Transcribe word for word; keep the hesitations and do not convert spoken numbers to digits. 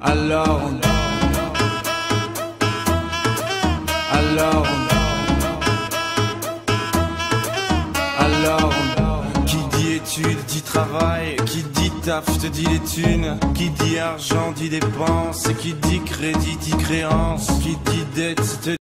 Alors, alors, alors, qui dit études dit travail, qui dit taf te dit les thunes, qui dit argent dit dépense, qui dit crédit dit créance, qui dit dette te